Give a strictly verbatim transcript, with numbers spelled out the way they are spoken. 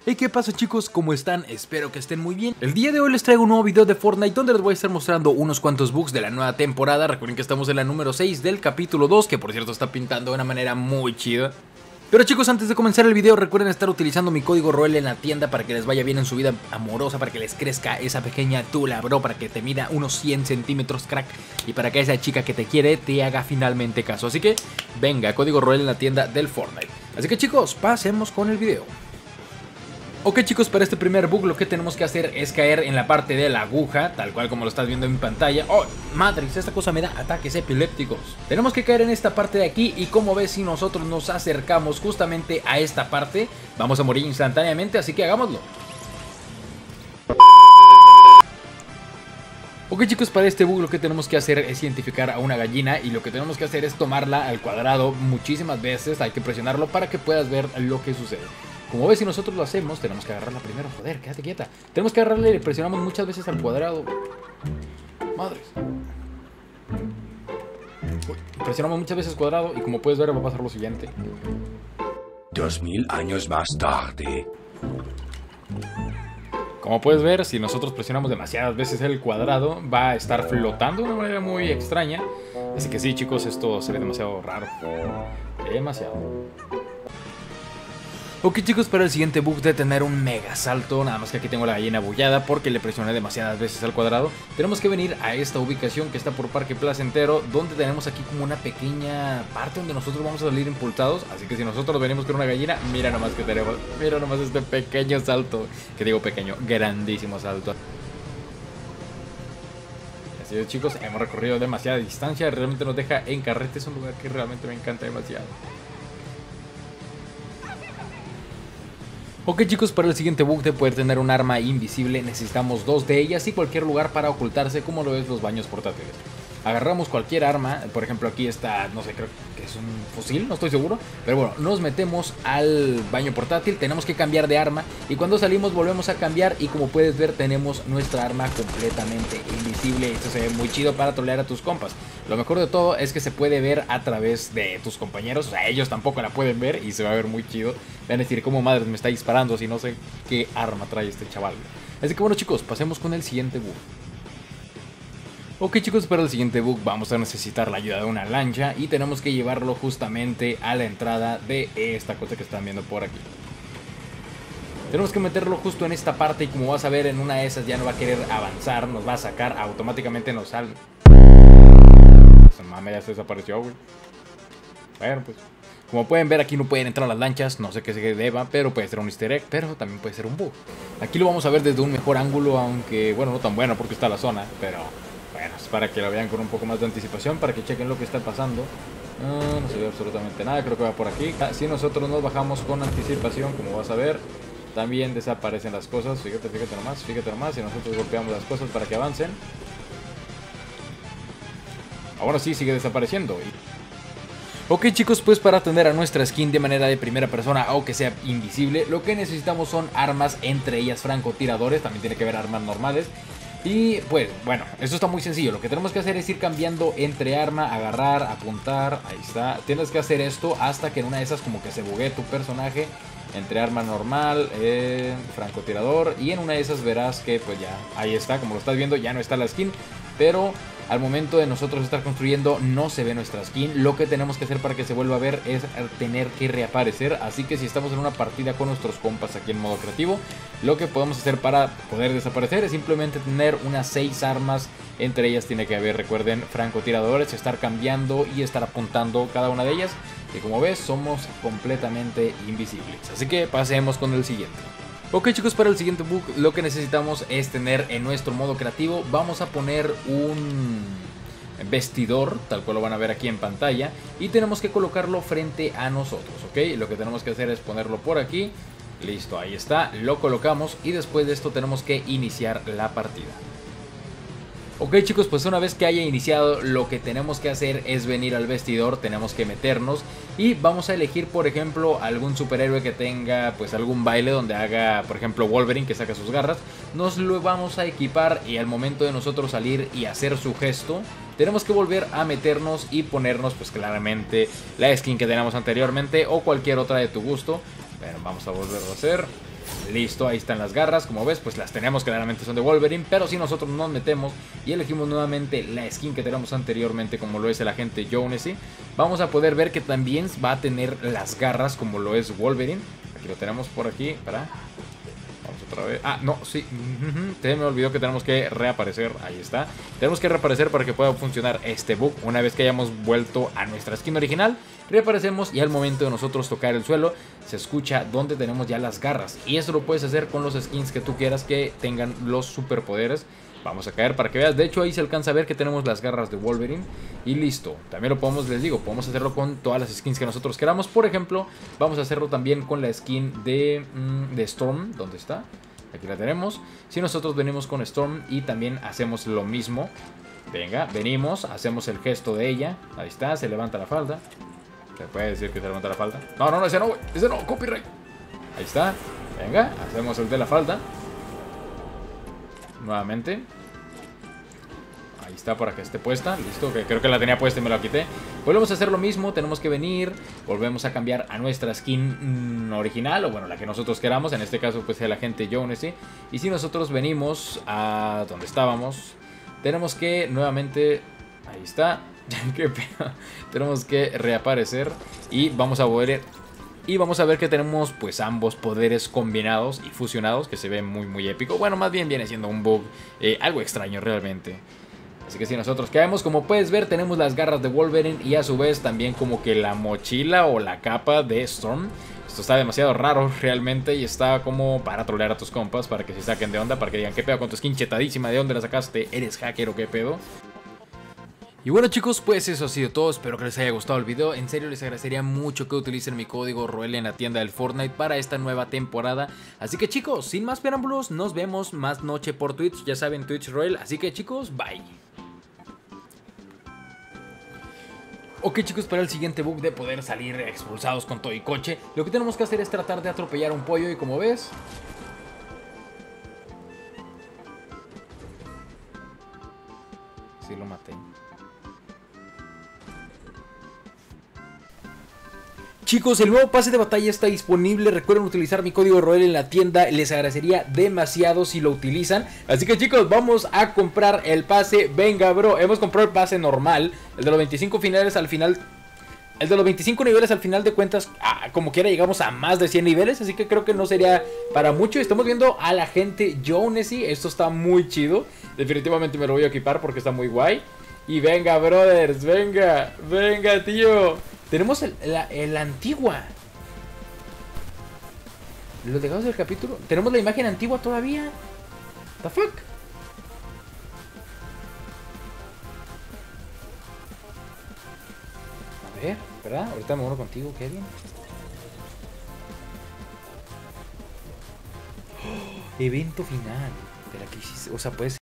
Hey, ¿qué pasa, chicos? ¿Cómo están? Espero que estén muy bien. El día de hoy les traigo un nuevo video de Fortnite donde les voy a estar mostrando unos cuantos bugs de la nueva temporada. Recuerden que estamos en la número seis del capítulo dos, que por cierto está pintando de una manera muy chida. Pero chicos, antes de comenzar el video, recuerden estar utilizando mi código Roel en la tienda para que les vaya bien en su vida amorosa, para que les crezca esa pequeña tula, bro, para que te mida unos cien centímetros, crack, y para que esa chica que te quiere te haga finalmente caso. Así que, venga, código Roel en la tienda del Fortnite. Así que chicos, pasemos con el video. Ok, chicos, para este primer bug lo que tenemos que hacer es caer en la parte de la aguja, tal cual como lo estás viendo en mi pantalla. ¡Oh, Matrix! Esta cosa me da ataques epilépticos. Tenemos que caer en esta parte de aquí y como ves, si nosotros nos acercamos justamente a esta parte, vamos a morir instantáneamente, así que hagámoslo. Ok, chicos, para este bug lo que tenemos que hacer es identificar a una gallina y lo que tenemos que hacer es tomarla al cuadrado muchísimas veces. Hay que presionarlo para que puedas ver lo que sucede. Como ves, si nosotros lo hacemos, tenemos que agarrarla primero. Joder, quédate quieta. Tenemos que agarrarla y le presionamos muchas veces al cuadrado. Madres. Uy, presionamos muchas veces al cuadrado y como puedes ver va a pasar lo siguiente. Dos mil años más tarde. Como puedes ver, si nosotros presionamos demasiadas veces el cuadrado, va a estar flotando de una manera muy extraña. Así que sí, chicos, esto se ve demasiado raro. Demasiado. Ok, chicos, para el siguiente bug de tener un mega salto, nada más que aquí tengo la gallina bullada porque le presioné demasiadas veces al cuadrado. Tenemos que venir a esta ubicación que está por Parque Placentero, donde tenemos aquí como una pequeña parte donde nosotros vamos a salir impulsados. Así que si nosotros venimos con una gallina, mira nomás que tenemos, mira nomás este pequeño salto, que digo pequeño, grandísimo salto. Así es, chicos, hemos recorrido demasiada distancia, realmente nos deja en carrete, es un lugar que realmente me encanta demasiado. Ok, chicos, para el siguiente bug de poder tener un arma invisible necesitamos dos de ellas y cualquier lugar para ocultarse, como lo ves los baños portátiles. Agarramos cualquier arma, por ejemplo aquí está, no sé, creo que es un fusil, no estoy seguro. Pero bueno, nos metemos al baño portátil, tenemos que cambiar de arma y cuando salimos volvemos a cambiar y como puedes ver tenemos nuestra arma completamente invisible. Esto se ve muy chido para trolear a tus compas. Lo mejor de todo es que se puede ver a través de tus compañeros, o sea, ellos tampoco la pueden ver y se va a ver muy chido. Van a decir, ¿cómo madres me está disparando si no sé qué arma trae este chaval? Así que bueno, chicos, pasemos con el siguiente bug. Ok, chicos, para el siguiente bug vamos a necesitar la ayuda de una lancha y tenemos que llevarlo justamente a la entrada de esta cosa que están viendo por aquí. Tenemos que meterlo justo en esta parte y como vas a ver en una de esas ya no va a querer avanzar, nos va a sacar, automáticamente nos sale. Mame, ya se desapareció, güey. Bueno, pues como pueden ver aquí no pueden entrar las lanchas, no sé qué se deba, pero puede ser un easter egg, pero también puede ser un bug. Aquí lo vamos a ver desde un mejor ángulo, aunque bueno, no tan bueno porque está la zona, pero bueno, es para que lo vean con un poco más de anticipación, para que chequen lo que está pasando. No, no se ve absolutamente nada, creo que va por aquí. Si nosotros nos bajamos con anticipación, como vas a ver, también desaparecen las cosas. Fíjate, fíjate nomás, fíjate nomás, y nosotros golpeamos las cosas para que avancen. Ahora sí, sigue desapareciendo. Ok, chicos, pues para tener a nuestra skin de manera de primera persona o que sea invisible, lo que necesitamos son armas, entre ellas francotiradores, también tiene que haber armas normales. Y pues bueno, esto está muy sencillo, lo que tenemos que hacer es ir cambiando entre arma, agarrar, apuntar, ahí está. Tienes que hacer esto hasta que en una de esas como que se buguee tu personaje, entre arma normal, eh, francotirador, y en una de esas verás que pues ya, ahí está, como lo estás viendo, ya no está la skin, pero al momento de nosotros estar construyendo no se ve nuestra skin. Lo que tenemos que hacer para que se vuelva a ver es tener que reaparecer. Así que si estamos en una partida con nuestros compas aquí en modo creativo, lo que podemos hacer para poder desaparecer es simplemente tener unas seis armas. Entre ellas tiene que haber, recuerden, francotiradores, estar cambiando y estar apuntando cada una de ellas. Y como ves, somos completamente invisibles. Así que pasemos con el siguiente. Ok, chicos, para el siguiente bug lo que necesitamos es tener en nuestro modo creativo, vamos a poner un vestidor, tal cual lo van a ver aquí en pantalla, y tenemos que colocarlo frente a nosotros, ok. Lo que tenemos que hacer es ponerlo por aquí, listo, ahí está, lo colocamos y después de esto tenemos que iniciar la partida. Ok, chicos, pues una vez que haya iniciado, lo que tenemos que hacer es venir al vestidor, tenemos que meternos y vamos a elegir, por ejemplo, algún superhéroe que tenga pues algún baile donde haga, por ejemplo, Wolverine, que saca sus garras. Nos lo vamos a equipar y al momento de nosotros salir y hacer su gesto, tenemos que volver a meternos y ponernos pues claramente la skin que teníamos anteriormente o cualquier otra de tu gusto. Bueno, vamos a volverlo a hacer. Listo, ahí están las garras. Como ves, pues las tenemos, claramente son de Wolverine. Pero si nosotros nos metemos y elegimos nuevamente la skin que tenemos anteriormente, como lo es el agente Jonesy, vamos a poder ver que también va a tener las garras como lo es Wolverine. Aquí lo tenemos por aquí, para... Vamos otra vez. Ah, no, sí. Se me olvidó que tenemos que reaparecer. Ahí está. Tenemos que reaparecer para que pueda funcionar este bug. Una vez que hayamos vuelto a nuestra skin original, reaparecemos y al momento de nosotros tocar el suelo, se escucha donde tenemos ya las garras. Y eso lo puedes hacer con los skins que tú quieras que tengan los superpoderes. Vamos a caer para que veas. De hecho, ahí se alcanza a ver que tenemos las garras de Wolverine. Y listo. También lo podemos, les digo, podemos hacerlo con todas las skins que nosotros queramos. Por ejemplo, vamos a hacerlo también con la skin de, mmm, de Storm. ¿Dónde está? Aquí la tenemos. Si nosotros venimos con Storm y también hacemos lo mismo. Venga, venimos, hacemos el gesto de ella. Ahí está, se levanta la falda. ¿Se puede decir que se levanta la falda? No, no, no, ese no, ese no, copyright. Ahí está. Venga, hacemos el de la falda. Nuevamente. Ahí está, para que esté puesta. Listo, que creo que la tenía puesta y me la quité. Volvemos a hacer lo mismo, tenemos que venir. Volvemos a cambiar a nuestra skin mmm, original, o bueno, la que nosotros queramos. En este caso pues el agente Jonesy. Y si nosotros venimos a donde estábamos, tenemos que nuevamente... Ahí está. Qué pena. Tenemos que reaparecer. Y vamos a volver... Y vamos a ver que tenemos pues ambos poderes combinados y fusionados, que se ve muy muy épico. Bueno, más bien viene siendo un bug eh, algo extraño realmente. Así que si nosotros caemos, como puedes ver, tenemos las garras de Wolverine y a su vez también como que la mochila o la capa de Storm. Esto está demasiado raro realmente y está como para trolear a tus compas, para que se saquen de onda, para que digan qué pedo con tu skin chetadísima, de dónde la sacaste, eres hacker o qué pedo. Y bueno chicos, pues eso ha sido todo, espero que les haya gustado el video. En serio les agradecería mucho que utilicen mi código Roel en la tienda del Fortnite para esta nueva temporada. Así que chicos, sin más preámbulos, nos vemos más noche por Twitch, ya saben, Twitch Roel. Así que chicos, bye. Ok chicos, para el siguiente bug de poder salir expulsados con todo y coche, lo que tenemos que hacer es tratar de atropellar un pollo y como ves... Sí lo maté. Chicos, el nuevo pase de batalla está disponible. Recuerden utilizar mi código Roel en la tienda. Les agradecería demasiado si lo utilizan. Así que chicos, vamos a comprar el pase. Venga bro, hemos comprado el pase normal, el de los veinticinco finales al final. El de los veinticinco niveles al final de cuentas, ah, como quiera llegamos a más de cien niveles. Así que creo que no sería para mucho. Estamos viendo a la gente Jonesy. Esto está muy chido. Definitivamente me lo voy a equipar porque está muy guay. Y venga brothers, venga, venga tío. Tenemos el, la, el antigua. Los legados del capítulo. Tenemos la imagen antigua todavía. The fuck. A ver, ¿verdad? Ahorita me uno contigo, Kevin. Oh, evento final de la crisis. O sea, puede ser.